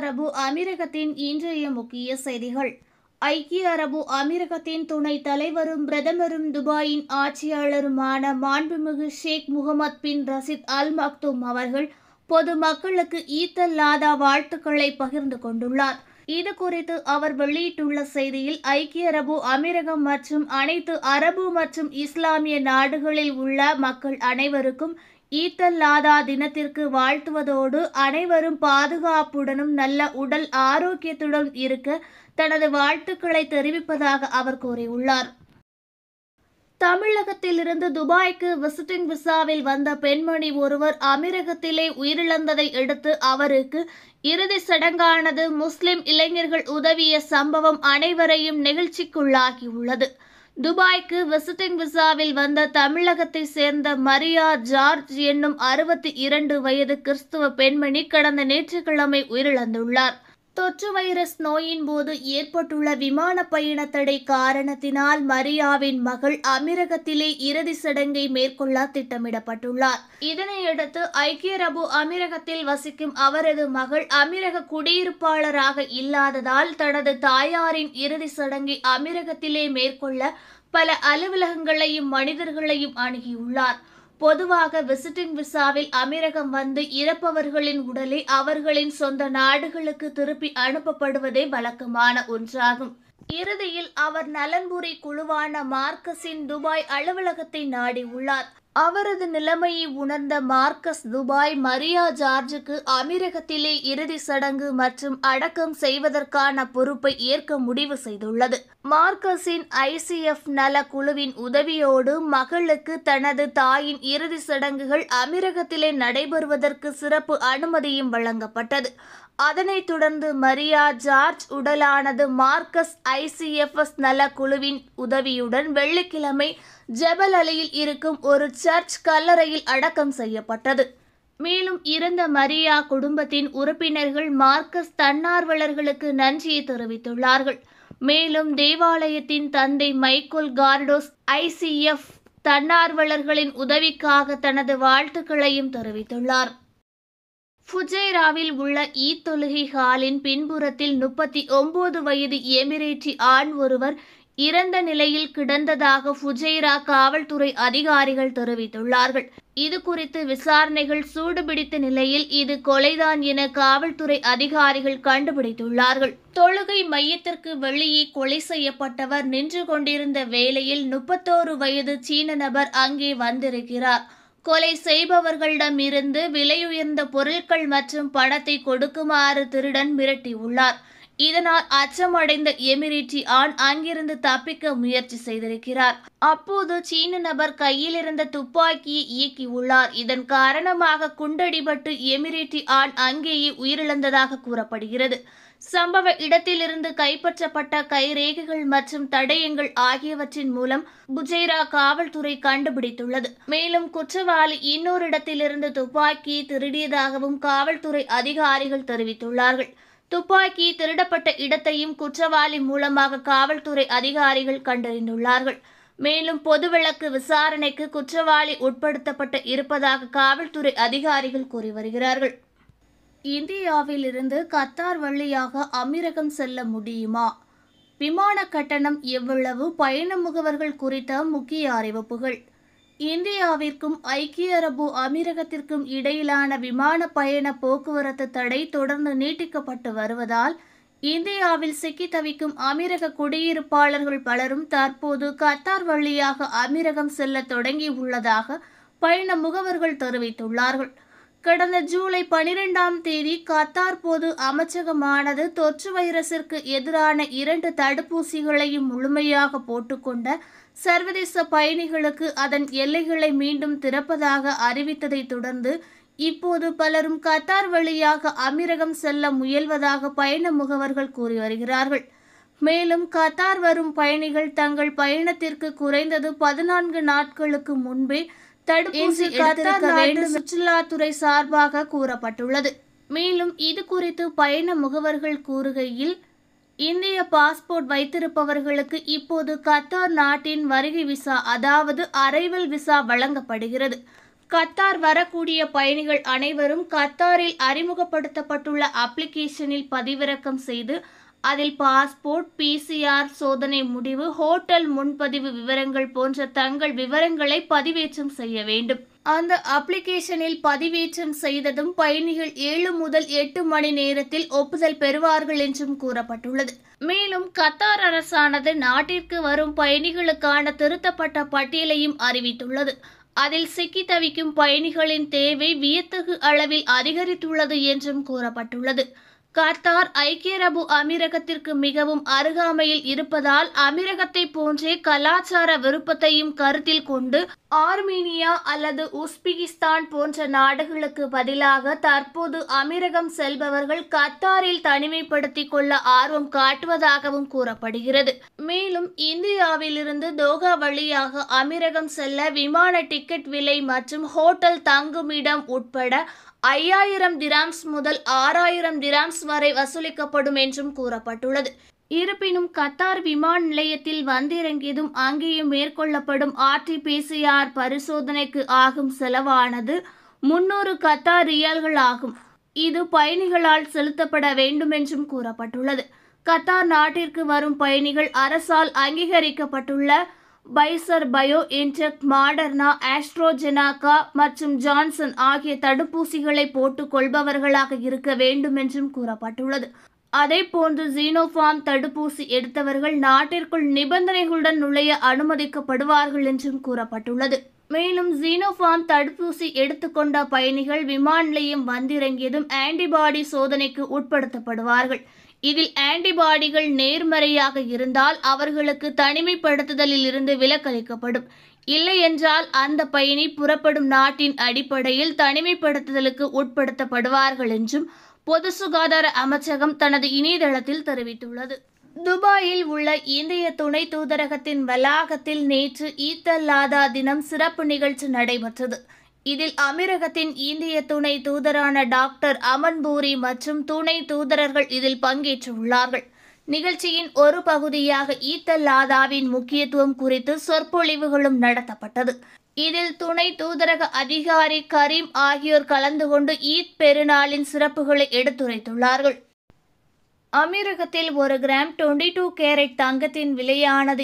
அரபு அமீரகத்தின் இன்றைய முக்கிய செய்திகள். ஐக்கிய அரபு அமீரகத்தின் துணைத் தலைவரும் பிரதமரும் துபாயின் ஆட்சியாளருமான மாண்புமிகு ஷேக் முகமது பின் ரஷீத் அல் மக்தூம் அவர்கள் பொதுமக்களுக்கு ஈத் அல் ஆதா வாழ்த்துக்களை பகிர்ந்து கொண்டுள்ளார். இது குறித்து அவர் வெளியிட்டுள்ள செய்தியில், ஐக்கிய அரபு அமீரகம் மற்றும் அனைத்து அரபு மற்றும் இஸ்லாமிய நாடுகளில் உள்ள மக்கள் அனைவருக்கும் ஈத் அல் ஆதா தினத்திற்கு வாழ்த்துவதோடு அனைவரும் பாதுகாப்புடனும் நல்ல உடல் ஆரோக்கியத்துடன் இருக்க தனது வாழ்த்துக்களை தெரிவிப்பதாக அவர் கூறியுள்ளார். தமிழகத்திலிருந்து துபாய்க்கு விசிட்டிங் விசாவில் வந்த பெண்மணி ஒருவர் அமீரகத்திலே உயிரிழந்ததை அடுத்து அவருக்கு இறுதி சடங்கானது முஸ்லிம் இளைஞர்கள் உதவிய சம்பவம் அனைவரையும் நெகிழ்ச்சிக்குள்ளாகியுள்ளது. துபாய்க்கு விசிட்டிங் விசாவில் வந்த தமிழகத்தை சேர்ந்த மரியா ஜார்ஜ் என்னும் 62 வயது கிறிஸ்துவ பெண்மணி கடந்த ஞாயிற்றுக்கிழமை உயிரிழந்துள்ளார். தொற்று வைரஸ் நோயின் போது ஏற்பட்டுள்ள விமான பயண தடை காரணத்தினால் மரியாவின் மகள் அமீரகத்திலே இறுதி சடங்கை மேற்கொள்ள திட்டமிடப்பட்டுள்ளார். இதனையடுத்து ஐக்கிய அரபு அமீரகத்தில் வசிக்கும் அவரது மகள் அமீரக குடியிருப்பாளராக இல்லாததால் தனது தாயாரின் இறுதி சடங்கை அமீரகத்திலே மேற்கொள்ள பல அலுவலகங்களையும் மனிதர்களையும் அணுகியுள்ளார். பொதுவாக விசிட்டிங் விசாவில் அமீரகம் வந்து இறப்பவர்களின் உடலை அவர்களின் சொந்த நாடுகளுக்கு திருப்பி அனுப்பப்படுவதே வழக்கமான ஒன்றாகும். இறுதியில் அவர் நலன்புரி குழுவான மார்க்கஸின் துபாய் அலுவலகத்தை நாடியுள்ளார். அவரது நிலைமையை உணர்ந்த மார்க்கஸ் துபாய் மரியா ஜார்ஜுக்கு அமீரகத்திலே இறுதி சடங்கு மற்றும் அடக்கம் செய்வதற்கான பொறுப்பை ஏற்க முடிவு செய்துள்ளது. மார்க்கஸின் ICF நல குழுவின் உதவியோடு மகளுக்கு தனது தாயின் இறுதி சடங்குகள் அமீரகத்திலே நடைபெறுவதற்கு சிறப்பு அனுமதியும் வழங்கப்பட்டது. அதனைத் தொடர்ந்து மரியா ஜார்ஜ் உடலானது மார்க்கஸ் ICFS நல குழுவின் உதவியுடன் வெள்ளிக்கிழமை ஜபல் அலியில் இருக்கும் ஒரு சர்ச் கல்லறையில் அடக்கம் செய்யப்பட்டது. மேலும் இறந்த மரியா குடும்பத்தின் உறுப்பினர்கள் மார்க்கஸ் தன்னார்வலர்களுக்கு நன்றியை தெரிவித்துள்ளார்கள். மேலும் தேவாலயத்தின் தந்தை மைக்கேல் கார்டோஸ் ICF தன்னார்வலர்களின் உதவிக்காக தனது வாழ்த்துக்களையும் தெரிவித்துள்ளார். ஃபுஜைராவில் உள்ள ஈத் தொழுகை ஹாலின் பின்புறத்தில் 39 வயது எமிரேட்டி ஆண் ஒருவர் இறந்த நிலையில் கிடந்ததாக ஃபுஜைரா காவல்துறை அதிகாரிகள் தெரிவித்துள்ளார்கள். இது குறித்து விசாரணைகள் சூடுபிடித்த நிலையில் இது கொலைதான் என காவல்துறை அதிகாரிகள் கண்டுபிடித்துள்ளார்கள். தொழுகை மையத்திற்கு வெளியே கொலை செய்யப்பட்டவர் நின்று கொண்டிருந்த வேளையில் 31 வயது சீன நபர் அங்கே வந்திருக்கிறார். கொலை செய்பவர்களிடமிருந்து விலையுயர்ந்த பொருட்கள் மற்றும் பணத்தை கொடுக்குமாறு திருடன் மிரட்டியுள்ளார். இதனால் அச்சமடைந்த எமிரேட்டி ஆண் அங்கிருந்து தப்பிக்க முயற்சி செய்திருக்கிறார். அப்போது சீன நபர் கையில் இருந்த துப்பாக்கியை இயக்கியுள்ளார். இதன் காரணமாக குண்டடிபட்டு எமிரேட்டி ஆண் அங்கேயே உயிரிழந்ததாக கூறப்படுகிறது. சம்பவ இடத்திலிருந்து கைப்பற்றப்பட்ட கைரேகைகள் மற்றும் தடயங்கள் ஆகியவற்றின் மூலம் புஜைரா காவல்துறை கண்டுபிடித்துள்ளது. மேலும் குற்றவாளி இன்னொரு இடத்திலிருந்து துப்பாக்கியை திருடியதாகவும் காவல்துறை அதிகாரிகள் தெரிவித்துள்ளார்கள். துப்பாக்கி திருடப்பட்ட இடத்தையும் குற்றவாளி மூலமாக காவல்துறை அதிகாரிகள் கண்டறிந்துள்ளார்கள். மேலும் பொதுவிளக்கு விசாரணைக்கு குற்றவாளி உட்படுத்தப்பட்டு இருப்பதாக காவல்துறை அதிகாரிகள் கூறி வருகிறார்கள். இந்தியாவில் இருந்து கத்தார் வழியாக அமீரகம் செல்ல முடியுமா? விமான கட்டணம் எவ்வளவு? பயண முகவர்கள் குறித்த முக்கிய அறிவிப்புகள். இந்தியாவிற்கும் ஐக்கிய அரபு அமீரகத்திற்கும் இடையிலான விமான பயண போக்குவரத்து தடை தொடர்ந்து நீட்டிக்கப்பட்டு வருவதால் இந்தியாவில் சிக்கி தவிக்கும் அமீரக குடியிருப்பாளர்கள் பலரும் தற்போது கத்தார் வழியாக அமீரகம் செல்ல தொடங்கியுள்ளதாக பயண முகவர்கள் தெரிவித்துள்ளார்கள். கடந்த ஜூலை 12ஆம் தேதி கத்தார் பொது அமைச்சகமானது தொற்று வைரஸிற்கு எதிரான 2 தடுப்பூசிகளையும் முழுமையாக போட்டுக்கொண்ட சர்வதேச பயணிகளுக்கு அதன் எல்லைகளை மீண்டும் திறப்பதாக அறிவித்ததை தொடர்ந்து இப்போது பலரும் கத்தார் வழியாக அமீரகம் செல்ல முயல்வதாக பயண முகவர்கள் கூறி வருகிறார்கள். மேலும் கத்தார் வரும் பயணிகள் தங்கள் பயணத்திற்கு குறைந்தது 14 நாட்களுக்கு முன்பே தடுப்பூசி எடுத்திருக்க வேண்டும் சுற்றுலாத்துறை சார்பாக கூறப்பட்டுள்ளது. மேலும் இது குறித்து பயண முகவர்கள் கூறுகையில், இந்திய பாஸ்போர்ட் வைத்திருப்பவர்களுக்கு இப்போது கத்தார் நாட்டின் வருகை விசா அதாவது அரைவல் விசா வழங்கப்படுகிறது. கத்தார் வரக்கூடிய பயணிகள் அனைவரும் கத்தாரில் அறிமுகப்படுத்தப்பட்டுள்ள அப்ளிகேஷனில் பதிவிறக்கம் செய்து அதில் பாஸ்போர்ட், PCR சோதனை முடிவு, ஹோட்டல் முன்பதிவு விவரங்கள் போன்ற தங்கள் விவரங்களை பதிவேற்றம் செய்ய வேண்டும். அந்த அப்ளிகேஷனில் பதிவேற்றம் செய்ததும் பயணிகள் 7 முதல் 8 மணி நேரத்தில் ஒப்புதல் பெறுவார்கள் என்றும் கூறப்பட்டுள்ளது. மேலும் கத்தார் அரசானது நாட்டிற்கு வரும் பயணிகளுக்கான திருத்தப்பட்ட பட்டியலையும் அறிவித்துள்ளது. அதில் சிக்கி தவிக்கும் பயணிகளின் தேவை வியத்தகு அளவில் அதிகரித்துள்ளது என்றும் கூறப்பட்டுள்ளது. கத்தார் ஐக்கிய அரபு அமீரகத்திற்கு மிகவும் அருகாமையில் இருப்பதால் அமீரகத்தை போன்றே கலாச்சார விருப்பத்தையும் கருத்தில் கொண்டு ஆர்மீனியா அல்லது உஸ்பெகிஸ்தான் போன்ற நாடுகளுக்கு பதிலாக தற்போது அமீரகம் செல்பவர்கள் கத்தாரில் தனிமைப்படுத்திக் கொள்ள ஆர்வம் காட்டுவதாகவும் கூறப்படுகிறது. மேலும் இந்தியாவிலிருந்து தோஹா வழியாக அமீரகம் செல்ல விமான டிக்கெட் விலை மற்றும் ஹோட்டல் தங்குமிடம் உட்பட 5000 திராம்ஸ் முதல் 6000 திராம்ஸ் வரை வசூலிக்கப்படும் என்றும் கூறப்பட்டுள்ளது. இருப்பினும் கத்தார் விமான நிலையத்தில் வந்திறங்கியதும் அங்கேயும் மேற்கொள்ளப்படும் RT-PCR பரிசோதனைக்கு ஆகும் செலவானது 300 கத்தார் ரியால்கள் ஆகும். இது பயணிகளால் செலுத்தப்பட வேண்டும் என்றும் கூறப்பட்டுள்ளது. கத்தார் நாட்டிற்கு வரும் பயணிகள் அரசால் அங்கீகரிக்கப்பட்டுள்ள பைசர், பயோஎன்டெக், மாடர்னா, ஆஸ்ட்ரோஜெனகா மற்றும் ஜான்சன் ஆகிய தடுப்பூசிகளை போட்டுக் கொள்பவர்களாக இருக்க வேண்டும் என்றும் கூறப்பட்டுள்ளது. அதேபோன்று சீனோஃபார்ம் தடுப்பூசி எடுத்தவர்கள் நாட்டிற்குள் நிபந்தனைகளுடன் நுழைய அனுமதிக்கப்படுவார்கள் என்றும் கூறப்பட்டுள்ளது. மேலும் சீனோஃபார்ம் தடுப்பூசி எடுத்துக்கொண்ட பயணிகள் விமான நிலையம் வந்திறங்கியதும் ஆன்டிபாடி சோதனைக்கு உட்படுத்தப்படுவார்கள். இதில் ஆன்டிபாடிகள் நேர்மறையாக இருந்தால் அவர்களுக்கு தனிமைப்படுத்துதலில் இருந்து விலக்களிக்கப்படும். இல்லை என்றால் அந்த பயணி புறப்படும் நாட்டின் அடிப்படையில் தனிமைப்படுத்துதலுக்கு உட்படுத்தப்படுவார்கள் என்றும் பொது சுகாதார அமைச்சகம் தனது இணையதளத்தில் தெரிவித்துள்ளது. துபாயில் உள்ள இந்திய துணை தூதரகத்தின் வளாகத்தில் நேற்று ஈத் அல் ஆதா தினம் சிறப்பு நிகழ்ச்சி நடைபெற்றது. இதில் அமீரகத்தின் இந்திய துணை தூதரான டாக்டர் அமன் பூரி மற்றும் துணை தூதரர்கள் இதில் பங்கேற்றுள்ளார்கள். நிகழ்ச்சியின் ஒரு பகுதியாக ஈத் அல் ஆதாவின் முக்கியத்துவம் குறித்து சொற்பொழிவுகளும் நடத்தப்பட்டது. இதில் துணை தூதரக அதிகாரி கரீம் ஆகியோர் கலந்து கொண்டு ஈத் பெருநாளின் சிறப்புகளை எடுத்துரைத்துள்ளார்கள். அமீரகத்தில் 1 கிராம் 22 கேரட் தங்கத்தின் விலையானது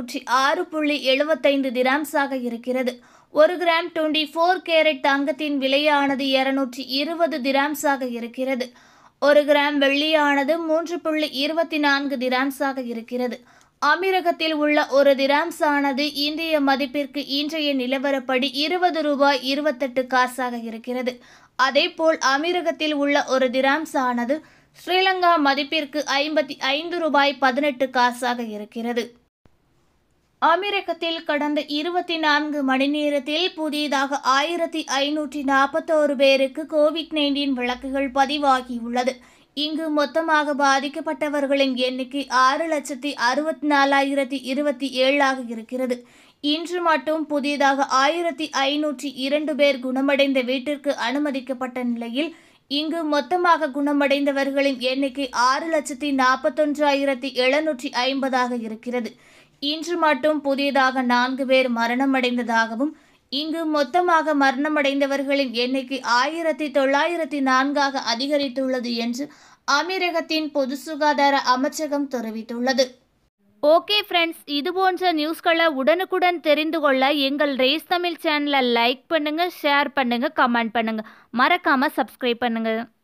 206.75 திராம்ஸாக இருக்கிறது. 1 கிராம் 24 கேரட் தங்கத்தின் விலையானது 220 திராம்ஸாக இருக்கிறது. 1 கிராம் வெள்ளியானது 3.24 திராம்ஸாக இருக்கிறது. அமீரகத்தில் உள்ள 1 திராம்ஸ் ஆனது இந்திய மதிப்பிற்கு இன்றைய நிலவரப்படி 20 ரூபாய் 28 காசாக இருக்கிறது. அதேபோல் அமீரகத்தில் உள்ள 1 திராம்ஸ் ஆனது ஸ்ரீலங்கா மதிப்பிற்கு 55 ரூபாய் 18 காசாக இருக்கிறது. அமீரகத்தில் கடந்த 24 மணி நேரத்தில் புதிதாக 1541 பேருக்கு COVID-19 வழக்குகள் பதிவாகியுள்ளது. இங்கு மொத்தமாக பாதிக்கப்பட்டவர்களின் எண்ணிக்கை 6,64,027 ஆக இருக்கிறது. இன்று மட்டும் புதிதாக 1502 பேர் குணமடைந்த வீட்டிற்கு அனுமதிக்கப்பட்ட நிலையில் இங்கு மொத்தமாக குணமடைந்தவர்களின் எண்ணிக்கை 6,41,750 இருக்கிறது. இன்று மட்டும் புதியதாக 4 பேர் மரணமடைந்ததாகவும் இங்கு மொத்தமாக மரணமடைந்தவர்களின் எண்ணிக்கை 1904 அதிகரித்துள்ளது என்று அமீரகத்தின் பொது சுகாதார அமைச்சகம் தெரிவித்துள்ளது. ஓகே ஃப்ரெண்ட்ஸ், இதுபோன்ற நியூஸ்களை உடனுக்குடன் தெரிந்து கொள்ள எங்கள் ரேஸ் தமிழ் சேனலை லைக் பண்ணுங்க, ஷேர் பண்ணுங்க, கமெண்ட் பண்ணுங்க, மறக்காம சப்ஸ்கிரைப் பண்ணுங்க.